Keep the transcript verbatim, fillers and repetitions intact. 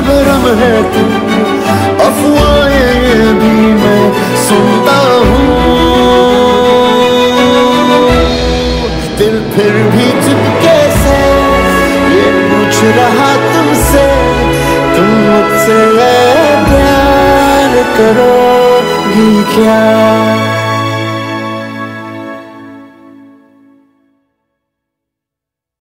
भरम है तुम, अफवाहें भी मैं सुनता हूँ। दिल फिर भी चुपके से ये पूछ रहा तुमसे, तुम मुझसे प्यार करोगी क्या?